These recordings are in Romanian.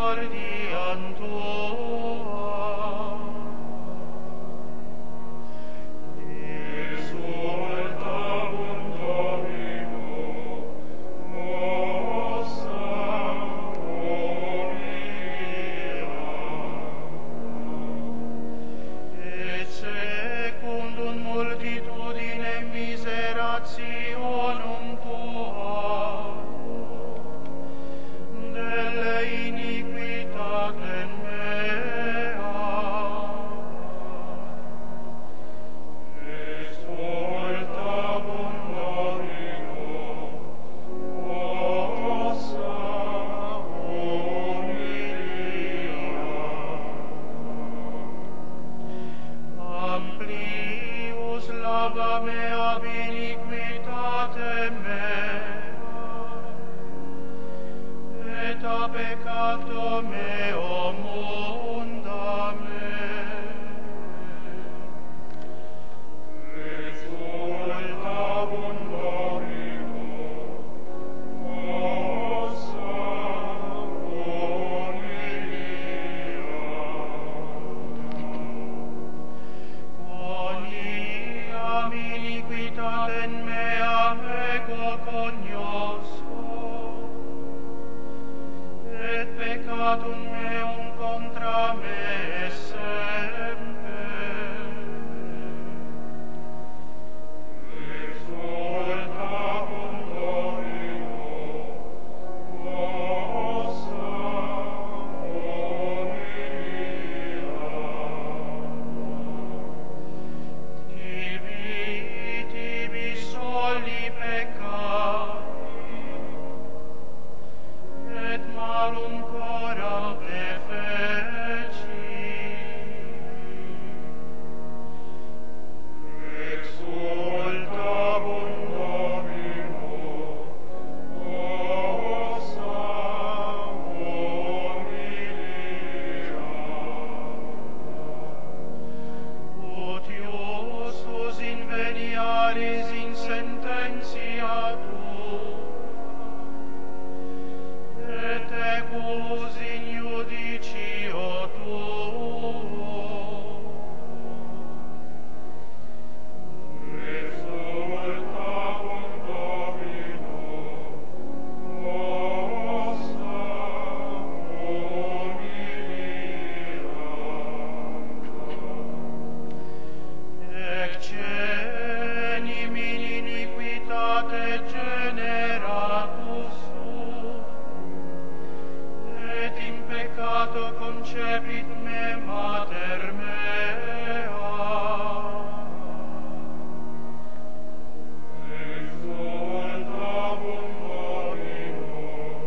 misericordiam Tua. Exultabum Domino, mossa humilia, et secundum multitudinem miserationum Tuam, delle iniquitatem mea, exultabum Domino, mossa humilia. Amplius lava mea ab iniquitatem mea, et a peccato meo munda me. Exultabum Domino, mossa humilia. Quoniam iniquitatem meam ego cognosco, et peccatum meum contra me semper. Exultabum Domino, mossa humilia. Tibi soli peccati, et malum cora prefeci. Exultabum Domino, mossa humilia. Otiosus inveniaris in sententia Tua, et equus in iudicio Tuo. Exultabum Domino, mossa humilia. Excenim in iniquitate generatus sum, et in peccato concepit me mater mea. Exultabum Domino,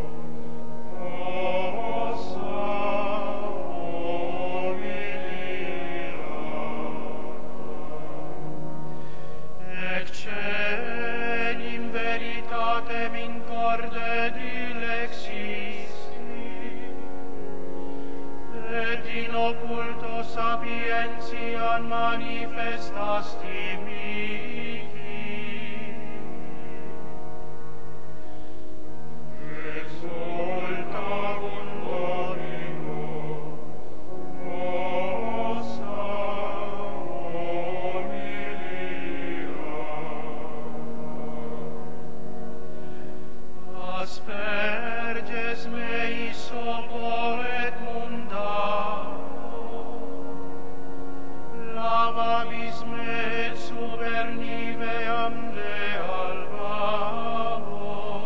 mossa humilia. Excenim veritatem in corde dilexisti, et in occulto sapientiam manifestasti mihi. Exultabum Domino, mossa humilia. Asperges mei sopo et mundano, lavabis me et superniveam de albamo.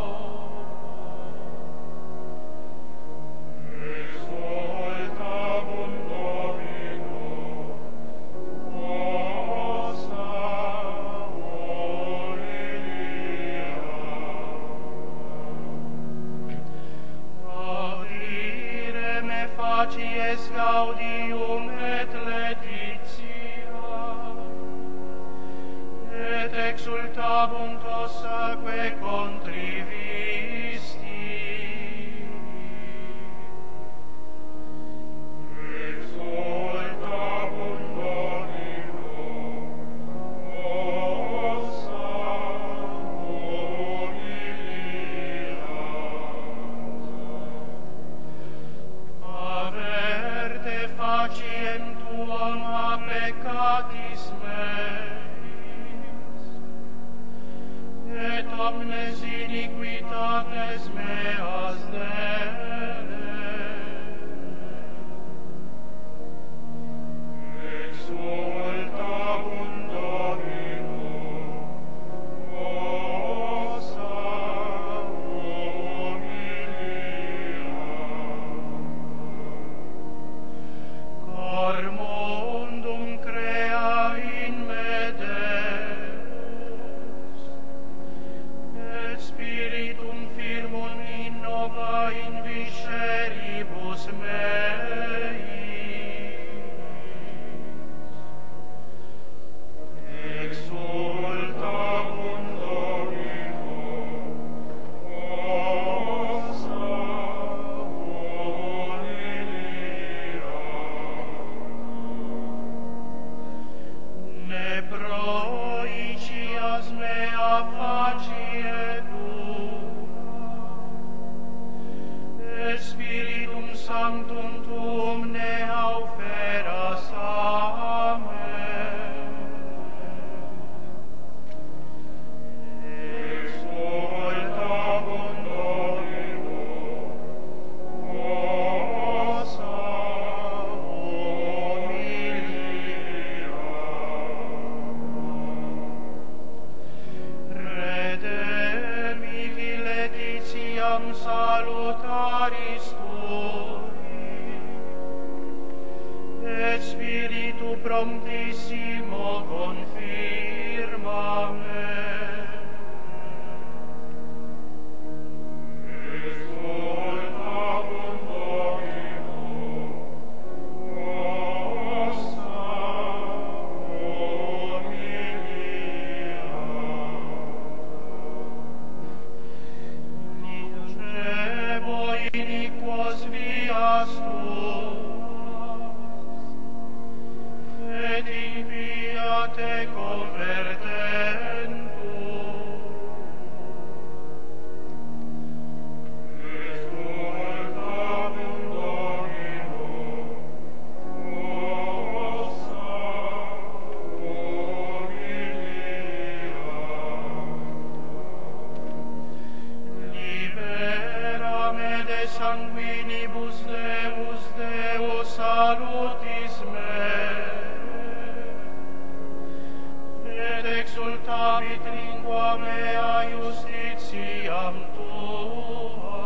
Exultabum Domino, mossa humilia. Audire me facies gaudium et letitia, et exultabum tossaque contrivisti. Exultabum Domino, mossa humilia. salutum tuum ne auferas, amen. Exsultabum Domino, ossa humilia. Redemihi letitiam salutaris tui, et spiritu promptissimo confirma me. Exsultabum Domino, ossa humilia. Nicebo iniquos vias tuas, et in via te convertentur. Exsultabum Domino, ossa humilia. Libera me de sanguinibus Deus, Deus salutis me, et exultavit lingua mea justitiam tua.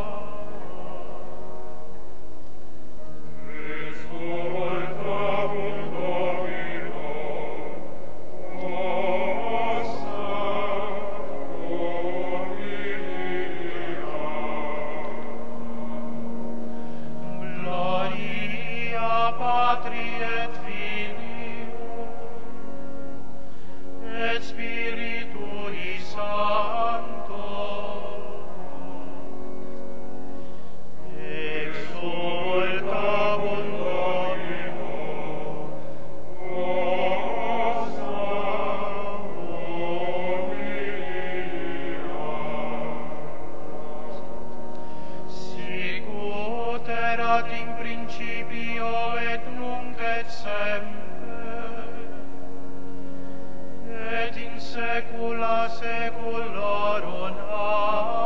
Exsultabum Domino, ossa humilia. Gloria Patri et Filio, et Spiritui Sancto. Exsultabum Domino, ossa humilia. Sicut erat in principio et nunc et semper, et in saecula saeculorum. Amen.